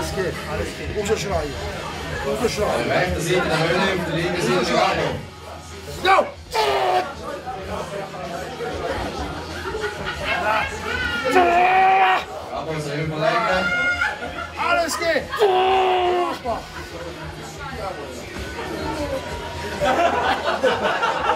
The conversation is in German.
Alles geht. Umschlag. Umschlag. Auf der rechten Seite der Höhle, auf der linken Seite der Rado. Go! Rado ist überlegen. Alles geht. Super.